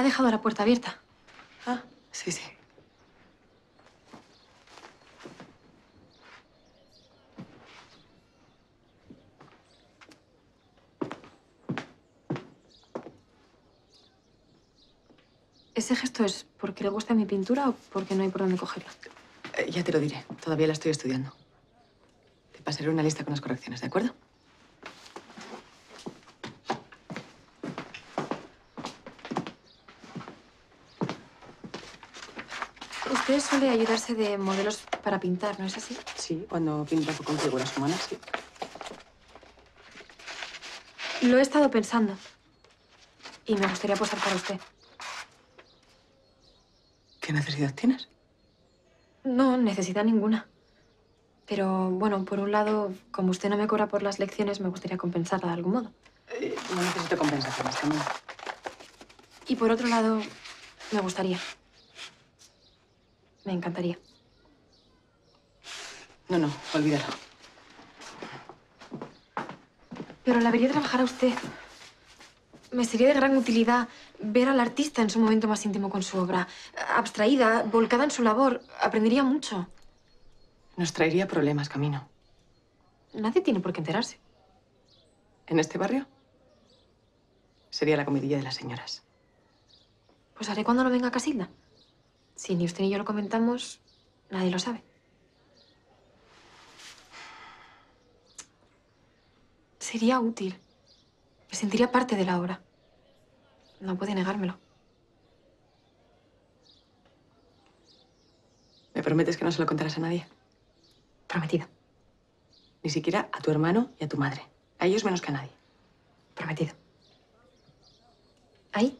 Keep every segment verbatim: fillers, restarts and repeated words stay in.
ha dejado la puerta abierta. Ah, sí, sí. ¿Ese gesto es porque le gusta mi pintura o porque no hay por dónde cogerla? Eh, ya te lo diré. Todavía la estoy estudiando. Te pasaré una lista con las correcciones, ¿de acuerdo? Usted suele ayudarse de modelos para pintar, ¿no es así? Sí, cuando pintas con figuras humanas, sí. Lo he estado pensando. Y me gustaría posar para usted. ¿Qué necesidad tienes? No, necesidad ninguna. Pero, bueno, por un lado, como usted no me cobra por las lecciones, me gustaría compensarla de algún modo. Eh, no necesito compensaciones también. Y por otro lado, me gustaría. Me encantaría. No, no, olvídalo. Pero la vería trabajar a usted. Me sería de gran utilidad ver al artista en su momento más íntimo con su obra. Abstraída, volcada en su labor. Aprendería mucho. Nos traería problemas, Camino. Nadie tiene por qué enterarse. ¿En este barrio? Sería la comidilla de las señoras. Pues haré cuando no venga a Casilda. Si ni usted ni yo lo comentamos, nadie lo sabe. Sería útil. Me sentiría parte de la obra. No puede negármelo. ¿Me prometes que no se lo contarás a nadie? Prometido. Ni siquiera a tu hermano y a tu madre. A ellos menos que a nadie. Prometido. ¿Ahí?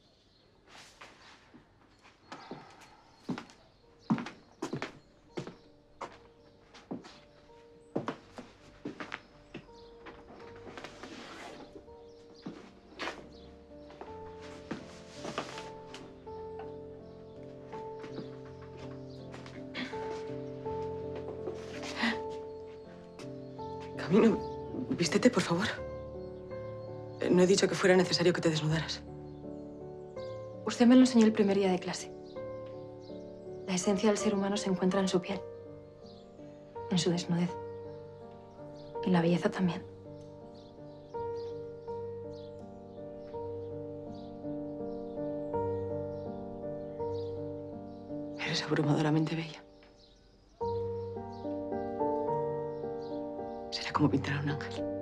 Camino, vístete, por favor. Eh, No he dicho que fuera necesario que te desnudaras. Usted me lo enseñó el primer día de clase. La esencia del ser humano se encuentra en su piel. En su desnudez. Y la belleza también. Eres abrumadoramente bella. Será como pintar a un ángel.